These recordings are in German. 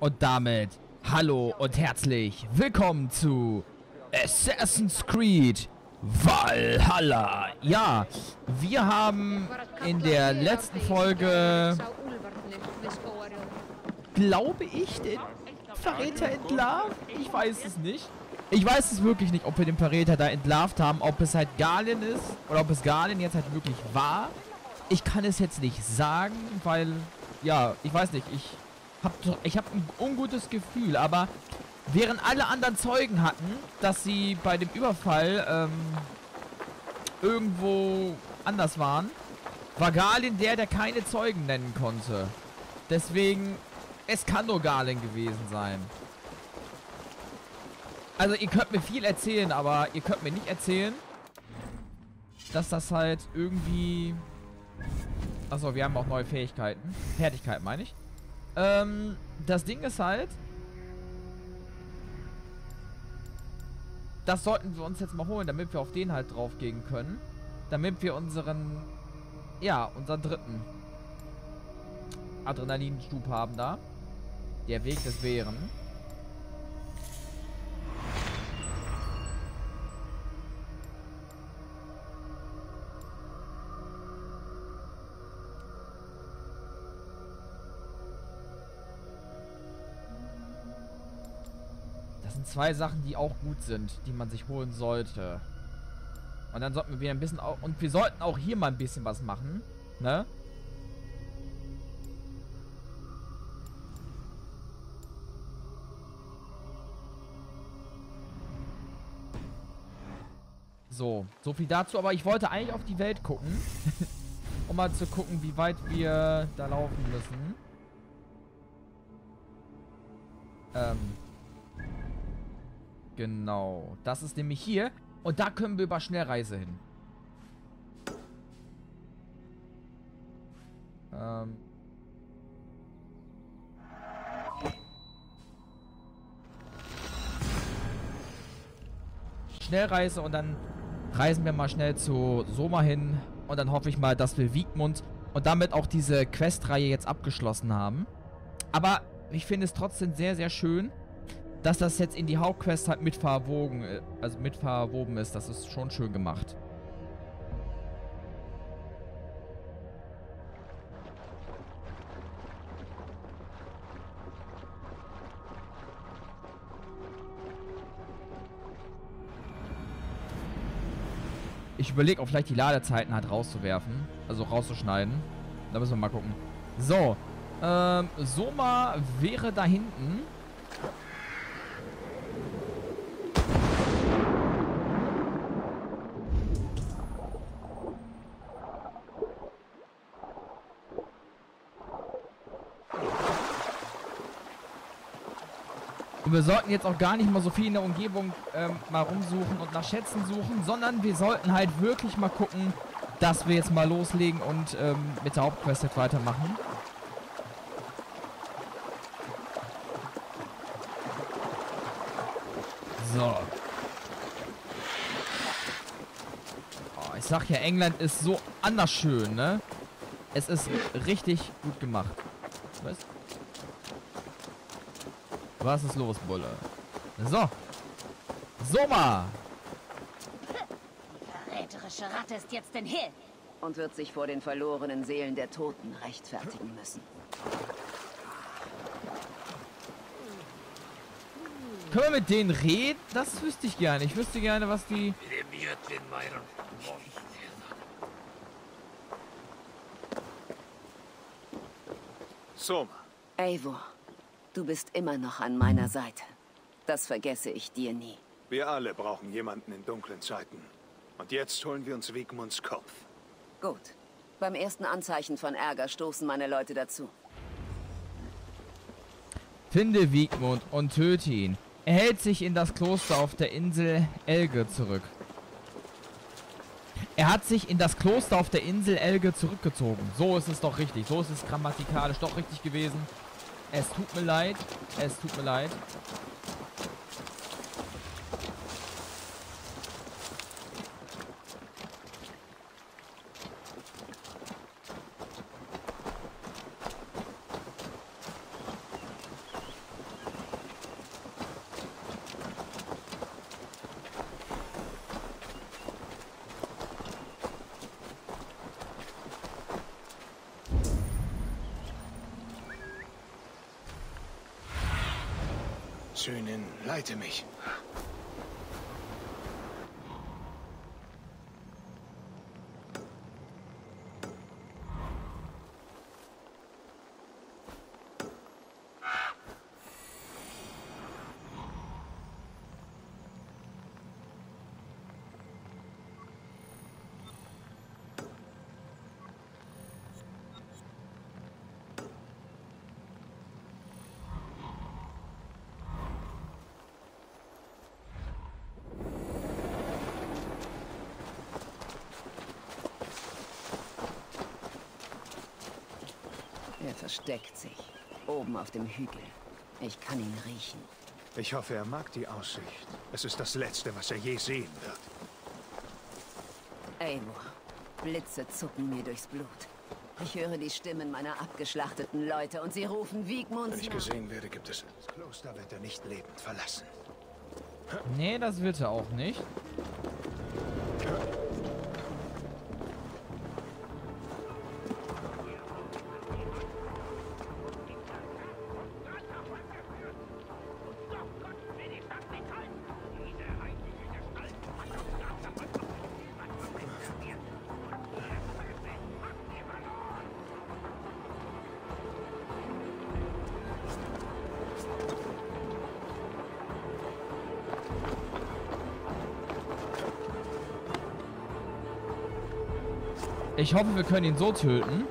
Und damit hallo und herzlich willkommen zu Assassin's Creed Valhalla. Ja, wir haben in der letzten Folge, glaube ich, den Verräter entlarvt. Ich weiß es nicht. Ich weiß es wirklich nicht, ob wir den Verräter da entlarvt haben, ob es halt Galen ist oder ob es Galen jetzt halt wirklich war. Ich kann es jetzt nicht sagen, weil, ja, ich weiß nicht, ich hab ein ungutes Gefühl, aber während alle anderen Zeugen hatten, dass sie bei dem Überfall irgendwo anders waren, war Galen der keine Zeugen nennen konnte. Deswegen, es kann nur Galen gewesen sein. Also ihr könnt mir viel erzählen, aber ihr könnt mir nicht erzählen, dass das halt irgendwie... Achso, wir haben auch neue Fähigkeiten. Fertigkeiten meine ich. Das Ding ist halt... Das sollten wir uns jetzt mal holen, damit wir auf den halt drauf gehen können. Damit wir unseren... Ja, unseren dritten Adrenalinstub haben da. Der Weg des Bären. Das sind zwei Sachen, die auch gut sind, die man sich holen sollte. Und dann sollten wir wieder ein bisschen auch... Und wir sollten auch hier mal ein bisschen was machen. Ne? So viel dazu. Aber ich wollte eigentlich auf die Welt gucken. Um mal zu gucken, wie weit wir da laufen müssen. Genau. Das ist nämlich hier. Und da können wir über Schnellreise hin. Schnellreise und dann reisen wir mal schnell zu Soma hin. Und dann hoffe ich mal, dass wir Wiegmund und damit auch diese Questreihe jetzt abgeschlossen haben. Aber ich finde es trotzdem sehr, sehr schön, dass das jetzt in die Hauptquest halt mit verwoben ist. Das ist schon schön gemacht. Ich überlege auch vielleicht die Ladezeiten halt rauszuwerfen. Also rauszuschneiden. Da müssen wir mal gucken. So. Soma wäre da hinten. Und wir sollten jetzt auch gar nicht mal so viel in der Umgebung mal rumsuchen und nach Schätzen suchen, sondern wir sollten halt wirklich mal gucken, dass wir jetzt mal loslegen und mit der Hauptquest jetzt weitermachen. So. Oh, ich sag ja, England ist so anders schön, ne? Es ist richtig gut gemacht. Was? Was ist los, Bulle? So. Soma! Die verräterische Ratte ist jetzt in Hill und wird sich vor den verlorenen Seelen der Toten rechtfertigen müssen. Können wir mit denen reden? Das wüsste ich gerne. Ich wüsste gerne, was die... Soma. Eivor, du bist immer noch an meiner Seite. Das vergesse ich dir nie. Wir alle brauchen jemanden in dunklen Zeiten. Und jetzt holen wir uns Wiegmunds Kopf. Gut. Beim ersten Anzeichen von Ärger stoßen meine Leute dazu. Finde Wiegmund und töte ihn. Er hält sich in das Kloster auf der Insel Elge zurück. Er hat sich in das Kloster auf der Insel Elge zurückgezogen. So ist es doch richtig. So ist es grammatikalisch doch richtig gewesen. Es tut mir leid. Es tut mir leid. Schönen, leite mich. Er versteckt sich. Oben auf dem Hügel. Ich kann ihn riechen. Ich hoffe, er mag die Aussicht. Es ist das Letzte, was er je sehen wird. Eivor, Blitze zucken mir durchs Blut. Ich höre die Stimmen meiner abgeschlachteten Leute und sie rufen Wigmunds Wenn ich Namen. gesehen werde, gibt es... Das Kloster wird er nicht lebend verlassen. Nee, das wird er auch nicht. Ich hoffe, wir können ihn so töten.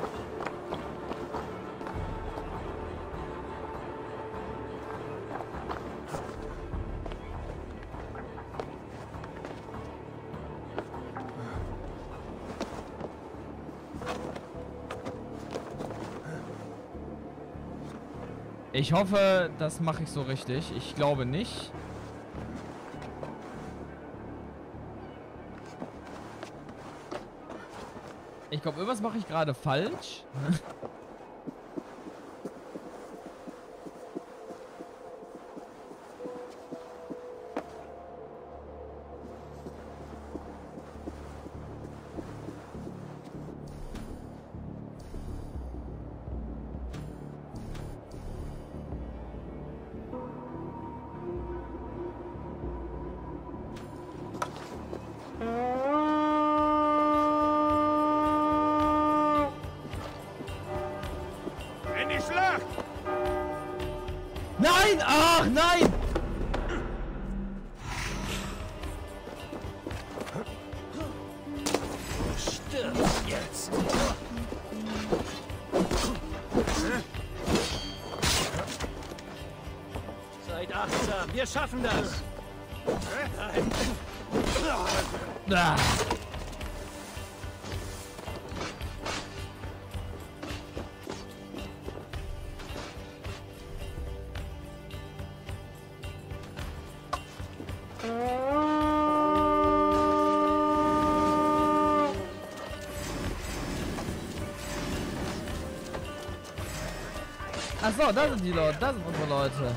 Ich hoffe, das mache ich so richtig. Ich glaube nicht. Ich glaube, irgendwas mache ich gerade falsch. In die Schlacht! Nein! Ach, nein! Stirb jetzt! Seid achtsam, wir schaffen das! Ah. Achso, da sind die Leute, da sind unsere Leute.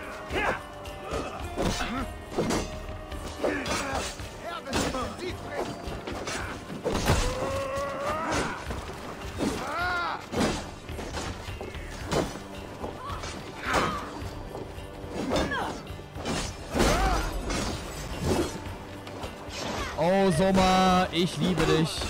Oh, Soma, ich liebe dich.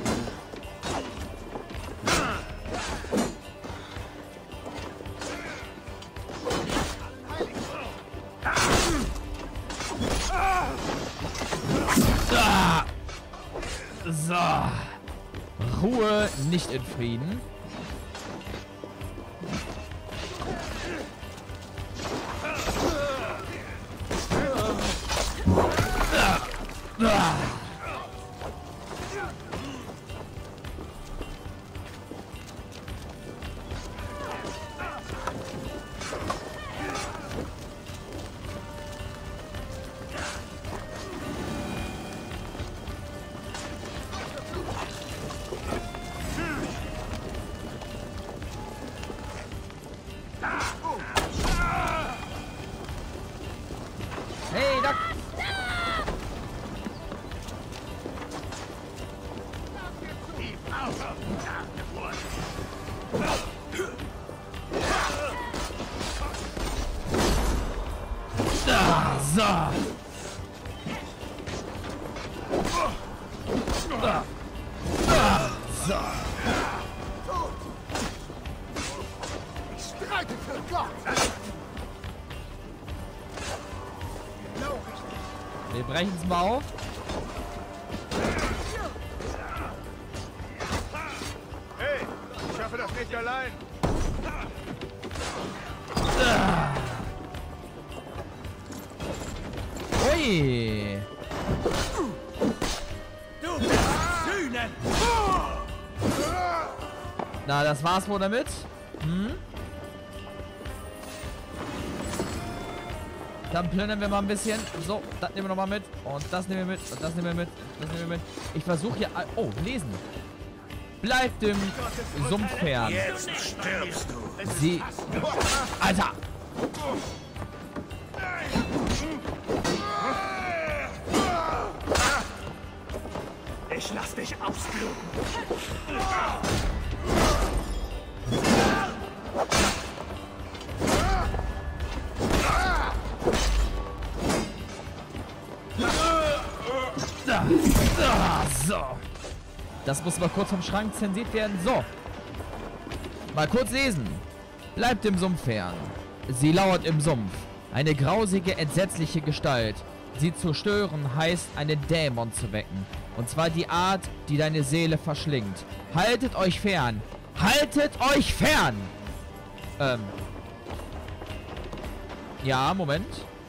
Ah. So. Ruhe, nicht in Frieden. Ah. So. So. Ich streite für Gott! Wir brechen es mal auf. Hey, ich schaffe das nicht allein. Ui. Du bist Sühne! Na, das war's wohl damit. Dann plündern wir mal ein bisschen. So, das nehmen wir nochmal mit. Und das nehmen wir mit. Und das nehmen wir mit. Das nehmen wir mit. Ich versuche hier... Oh, lesen. Bleibt dem Sumpf fern. Jetzt stirbst du. Sie... Alter! Ich lass dich ausbluten. So. Das muss mal kurz vom Schrank zensiert werden. So. Mal kurz lesen. Bleibt dem Sumpf fern. Sie lauert im Sumpf. Eine grausige, entsetzliche Gestalt. Sie zu stören heißt, einen Dämon zu wecken. Und zwar die Art, die deine Seele verschlingt. Haltet euch fern. Haltet euch fern! Ja, Moment.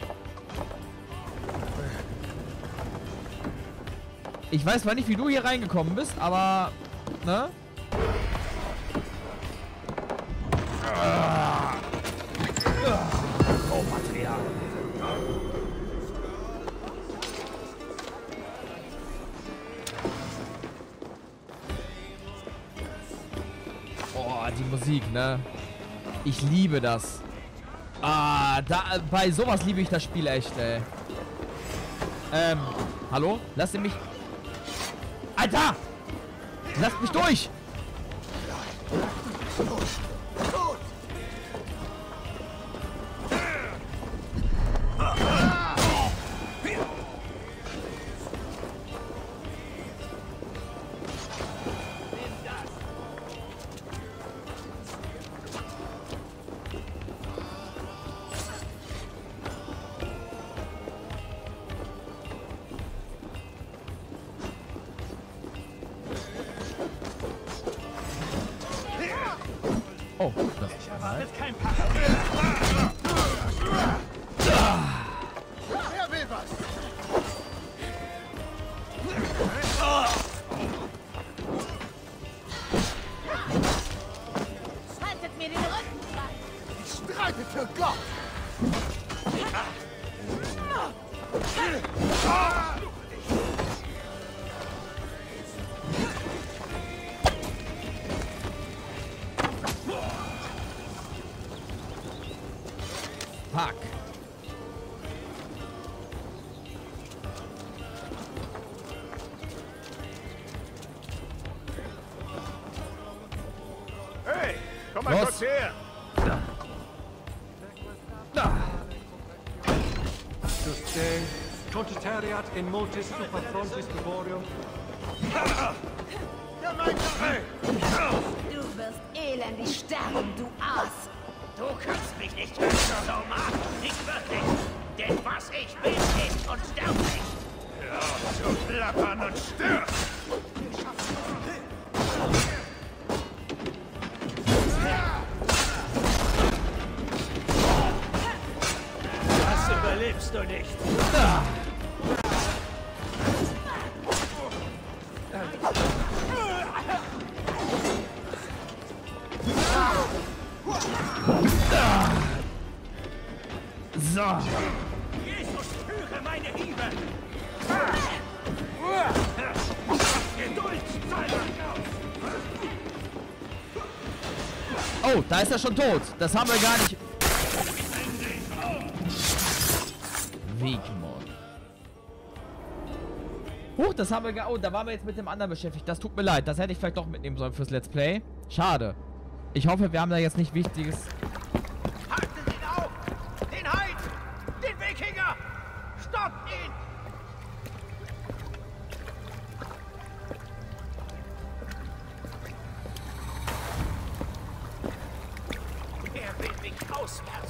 Ich weiß zwar nicht, wie du hier reingekommen bist, aber... Ne? Rohmaterial. Oh, die Musik, ne? Ich liebe das. Bei sowas liebe ich das Spiel echt, ey. Hallo? Lasst ihr mich... Alter! Lasst mich durch! Oh, das Ich erwartet kein Pack. Wer will was? Haltet mir den Rücken frei! Ich streite für Gott! Fuck. Hey, komm mal Los. kurz her. Contitariat in motis super frontis laborium. Du wirst elendig sterben, du Aas! Du kannst mich nicht hören, Soma. Nicht wirklich. Denn was ich bin, ist unsterblich. Hör auf zu plappern und stirb. Das überlebst du nicht. So. Jesus, führe meine Hiebe. Geduld, Oh, da ist er schon tot. Das haben wir gar nicht... Wegmord. Huch, das haben wir gar... Oh, da waren wir jetzt mit dem anderen beschäftigt. Das tut mir leid. Das hätte ich vielleicht doch mitnehmen sollen fürs Let's Play. Schade. Ich hoffe, wir haben da jetzt nicht Wichtiges... Haltet ihn auf! Den Heid! Den Wikinger!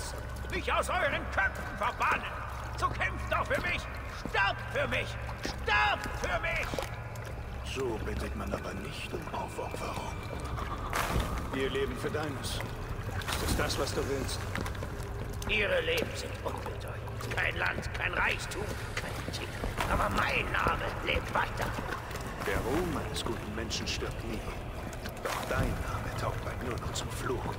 Hass, mich aus euren Köpfen verbannen. So kämpft doch für mich, stirbt für mich, stirbt für mich! So bittet man aber nicht um Aufopferung. Wir leben für deines. Ist es das, was du willst? Ihre Leben sind unbedeutend. Kein Land, kein Reichtum, kein Titel. Aber mein Name lebt weiter. Der Ruhm eines guten Menschen stirbt nie. Doch dein Name taugt bald nur noch zum Fluch.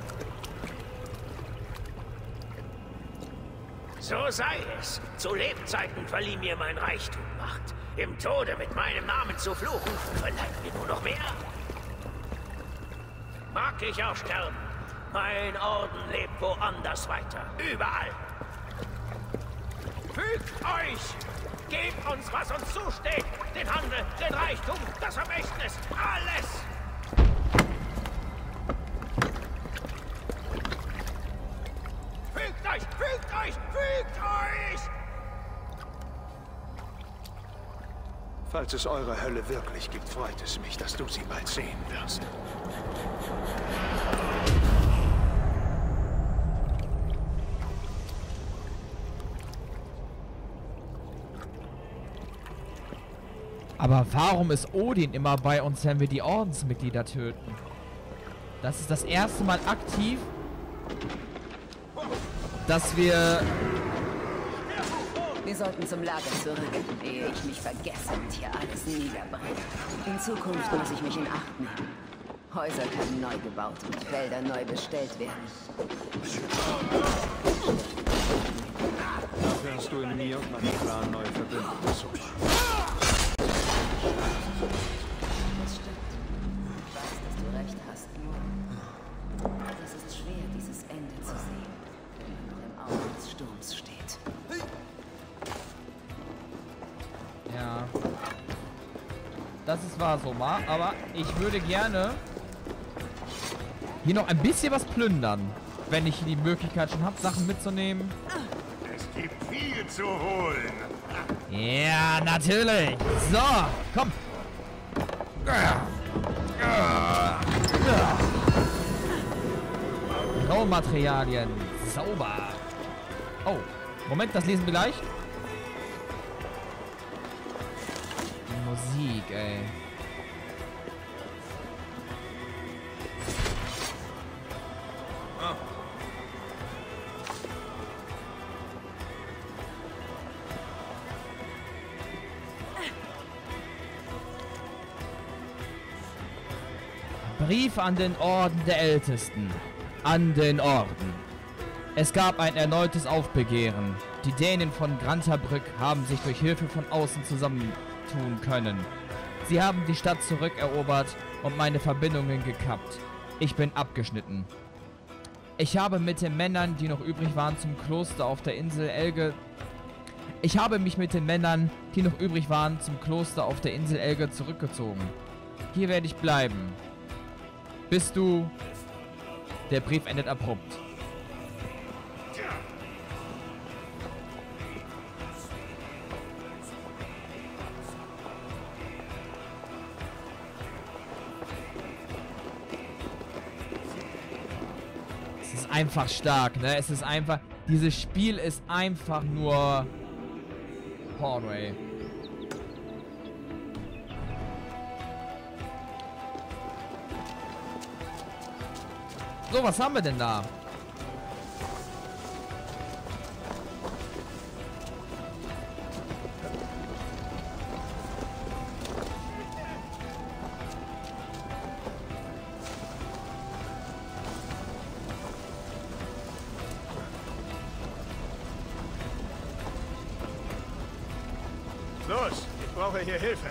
So sei es. Zu Lebzeiten verlieh mir mein Reichtum Macht. Im Tode mit meinem Namen zu fluchen, verleiht mir nur noch mehr. Mag ich auch sterben. Mein Orden lebt woanders weiter. Überall. Fügt euch! Gebt uns, was uns zusteht. Den Handel, den Reichtum, das Vermächtnis. Alles! Fügt euch! Fügt euch! Fügt euch! Falls es eure Hölle wirklich gibt, freut es mich, dass du sie bald sehen wirst. Aber warum ist Odin immer bei uns, wenn wir die Ordensmitglieder töten? Das ist das erste Mal aktiv, dass wir... Wir sollten zum Lager zurück, ehe ich mich vergesse und hier alles niederbrenne. In Zukunft muss ich mich in Acht nehmen. Häuser können neu gebaut und Wälder neu bestellt werden. Dafür hast du in mir und meinem Clan neue Verbündete gesucht. Das stimmt. Ich weiß, dass du recht hast. Es ist schwer, dieses Ende zu sehen, wenn man noch im Auge des Sturms steht. Ja. Das ist wahr so, Ma. Aber ich würde gerne hier noch ein bisschen was plündern. Wenn ich die Möglichkeit schon habe, Sachen mitzunehmen. Es gibt viel zu holen. Ja, natürlich. So, komm. Rohmaterialien. Sauber. Oh, Moment, das lesen wir gleich. Musik, ey. Brief an den Orden der Ältesten. An den Orden. Es gab ein erneutes Aufbegehren. Die Dänen von Grantabrück haben sich durch Hilfe von außen zusammentun können. Sie haben die Stadt zurückerobert und meine Verbindungen gekappt. Ich bin abgeschnitten. Ich habe mit den Männern, die noch übrig waren, zum Kloster auf der Insel Elge... Ich habe mich mit den Männern, die noch übrig waren, zum Kloster auf der Insel Elge zurückgezogen. Hier werde ich bleiben. Bist du... Der Brief endet abrupt. Es ist einfach stark, ne? Es ist einfach... Dieses Spiel ist einfach nur... Porno, ey. So, was haben wir denn da? Los, ich brauche hier Hilfe.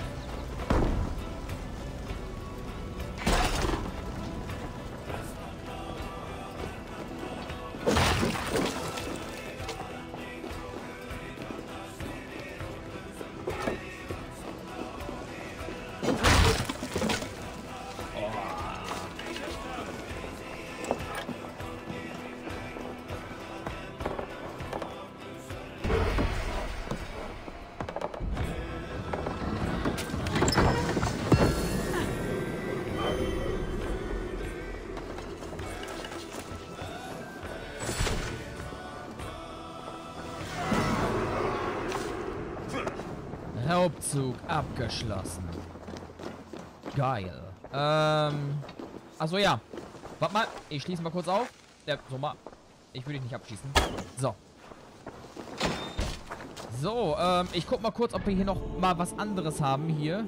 Raubzug abgeschlossen. Geil. Achso, ja. Warte mal, ich schließe mal kurz auf. Ja, so mal. Ich will dich nicht abschießen. So. So, ich guck mal kurz, ob wir hier noch mal was anderes haben hier.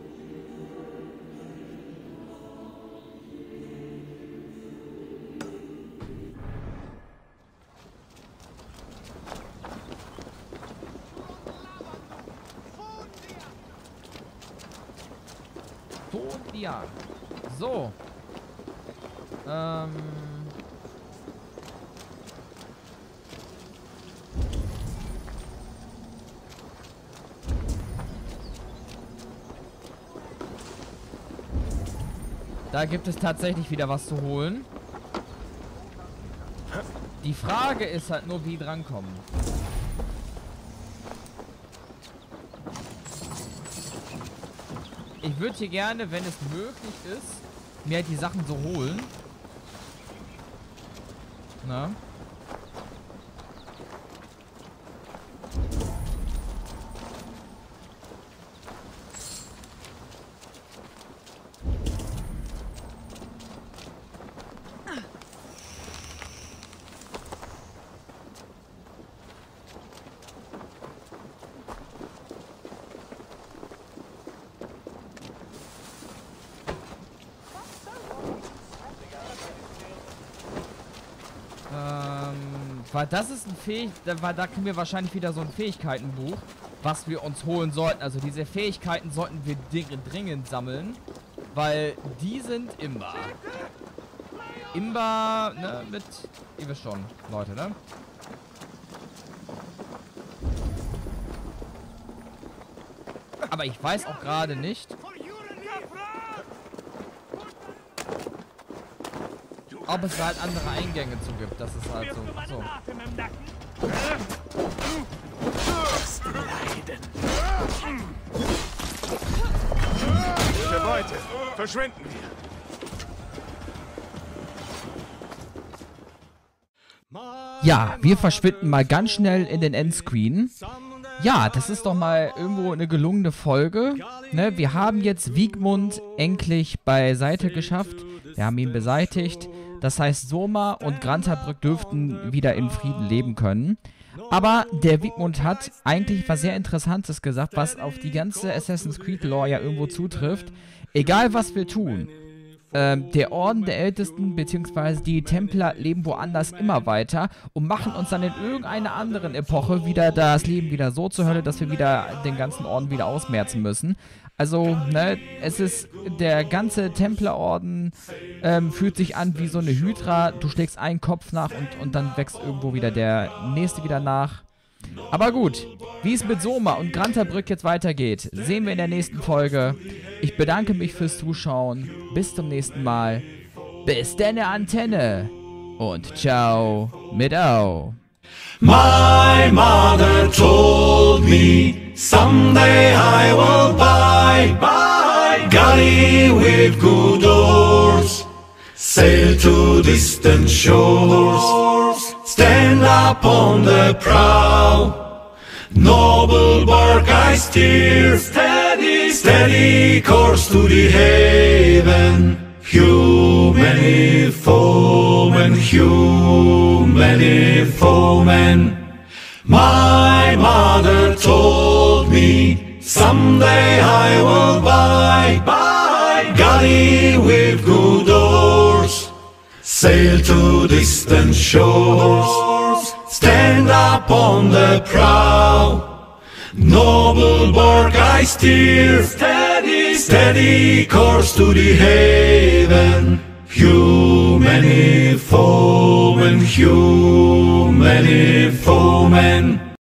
Ja. So. Da gibt es tatsächlich wieder was zu holen. Die Frage ist halt nur, wie drankommen. Ich würde hier gerne, wenn es möglich ist, mir halt die Sachen so holen. Na? Weil das ist ein da kriegen wir wahrscheinlich wieder so ein Fähigkeitenbuch, was wir uns holen sollten. Also diese Fähigkeiten sollten wir dringend sammeln, weil die sind imbar. Imbar, ne, mit, ihr wisst schon, Leute, ne? Aber ich weiß auch gerade nicht, ob es halt andere Eingänge zu gibt. Das ist halt so. Gute Beute. Verschwinden wir. Ja, wir verschwinden mal ganz schnell in den Endscreen. Ja, das ist doch mal irgendwo eine gelungene Folge. Ne, wir haben jetzt Wigmund endlich beiseite geschafft. Wir haben ihn beseitigt. Das heißt, Soma und Grantabrück dürften wieder in Frieden leben können. Aber der Wigmund hat eigentlich was sehr Interessantes gesagt, was auf die ganze Assassin's Creed Lore ja irgendwo zutrifft. Egal was wir tun, der Orden der Ältesten bzw. die Templer leben woanders immer weiter und machen uns dann in irgendeiner anderen Epoche wieder das Leben wieder so zur Hölle, dass wir wieder den ganzen Orden wieder ausmerzen müssen. Also, ne, es ist, der ganze Templerorden fühlt sich an wie so eine Hydra. Du schlägst einen Kopf nach und dann wächst irgendwo wieder der nächste wieder nach. Aber gut, wie es mit Soma und Grantabrück jetzt weitergeht, sehen wir in der nächsten Folge. Ich bedanke mich fürs Zuschauen. Bis zum nächsten Mal. Bis denne Antenne. Und ciao mit Au. My mother told me someday I will buy galley with good oars, sail to distant shores, stand up on the prow, noble bark I steer, steady course to the haven. Humany foemen, my mother told me someday I will buy galley with good oars, sail to distant shores, stand up on the prow, noble bark I steer, steady course to the haven. Humany foemen,